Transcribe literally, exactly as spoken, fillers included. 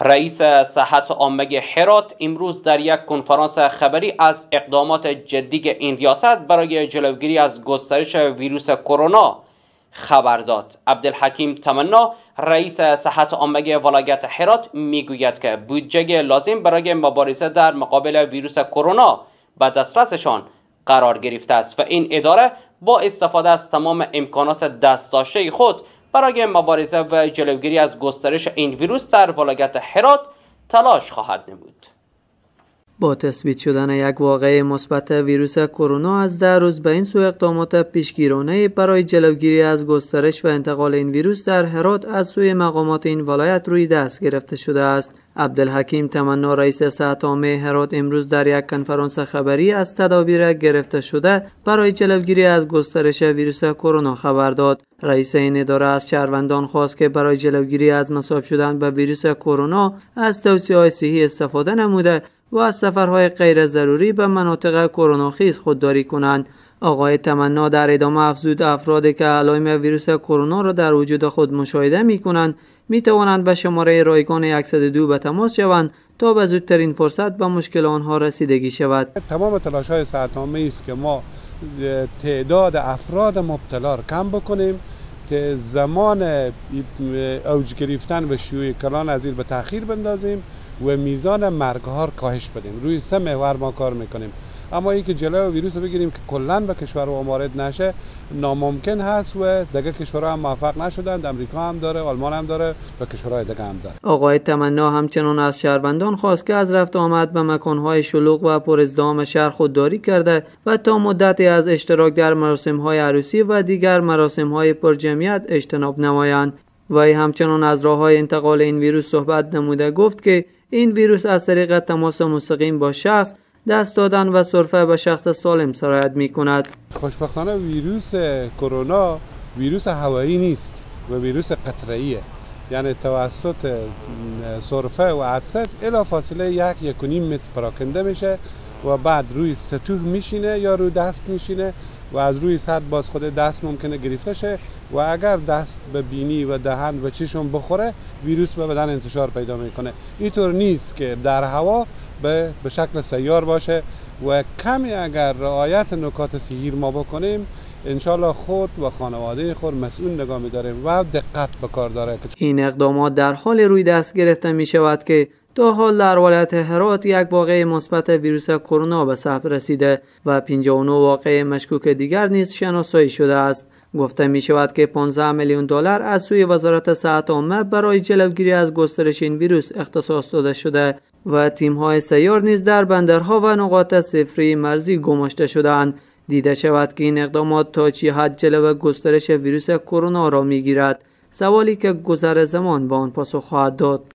رئیس صحت عامه هرات امروز در یک کنفرانس خبری از اقدامات جدی این ریاست برای جلوگیری از گسترش ویروس کرونا خبر داد. عبدالحکیم تمنا رئیس صحت عامه ولایت هرات میگوید که بودجه لازم برای مبارزه در مقابل ویروس کرونا به دسترسشان قرار گرفته است و این اداره با استفاده از تمام امکانات دست داشته خود برای مبارزه و جلوگیری از گسترش این ویروس در ولایت هرات تلاش خواهد نمود. با تثبیت شدن یک واقعه مثبت ویروس کرونا از ده روز به این سو اقدامات پیشگیرانه برای جلوگیری از گسترش و انتقال این ویروس در هرات از سوی مقامات این ولایت روی دست گرفته شده است. عبدالحکیم تمنا رئیس صحت عامه هرات امروز در یک کنفرانس خبری از تدابیر گرفته شده برای جلوگیری از گسترش ویروس کرونا خبر داد. رئیس این اداره از شهروندان خواست که برای جلوگیری از مصاب شدن به ویروس کرونا از توصیه‌های صحی استفاده نموده و از سفرهای غیر ضروری به مناطق کرونا خیز خودداری کنند. آقای تمنا در ادامه افزود افرادی که علائم ویروس کرونا را در وجود خود مشاهده می کنند می توانند به شماره رایگان صد و دو به تماس شوند تا به زودترین فرصت به مشکل آنها رسیدگی شود. تمام تلاش های صحت عامه است که ما تعداد افراد مبتلا را کم بکنیم که زمان اوج گرفتن و شیوع کلان از این به تأخیر بندازیم و میزان مرگ ها را کاهش بدیم. روی سه محور ما کار میکنیم، اما اینکه جلوی ویروس بگیریم که کلا به کشور ما وارد نشه ناممکن هست و دیگه کشورها هم موفق نشدند. امریکا هم داره، آلمان هم داره و کشورهای دیگه هم داره. آقای تمنا همچنان از شهروندان خواست که از رفت آمد به مکانهای شلوغ و پر ازدحام شهر خودداری کرده و تا مدتی از اشتراک در مراسم‌های عروسی و دیگر مراسم‌های پرجمعیت اجتناب نمایند. وی همچنان از راه‌های انتقال این ویروس صحبت نموده گفت که این ویروس از طریق تماس مستقیم با شخص، دست دادن و سرفه به شخص سالم سرایت می کند. خوشبختانه ویروس کرونا ویروس هوایی نیست و ویروس قطره‌ایه، یعنی توسط سرفه و عطسه الی فاصله یک یک و نیم متر پراکنده میشه و بعد روی سطوح میشینه یا روی دست میشینه و از روی سطح باز خود دست ممکنه گرفته شه و اگر دست به بینی و دهن و چشم بخوره ویروس به بدن انتشار پیدا میکنه. اینطور نیست که در هوا به به شکل سیار باشه و کمی اگر رعایت نکات صحی ما بکنیم انشالله خود و خانواده خود مسئول نگاه می‌داریم و دقت به کار داره. این اقدامات در حال روی دست گرفته می شود که تا حال در ولایت هرات یک واقعه مثبت ویروس کرونا به ثبت رسیده و پنجاه و نه واقعه مشکوک دیگر نیز شناسایی شده است. گفته می شود که پانزده میلیون دلار از سوی وزارت صحت عامه برای جلوگیری از گسترش این ویروس اختصاص داده شده و تیم‌های سیار نیز در بندرها و نقاط صفری مرزی گماشته شده‌اند. دیده شود که این اقدامات تا چه حد جلو گسترش ویروس کرونا را می‌گیرد، سوالی که گذر زمان به آن پاسخ خواهد داد.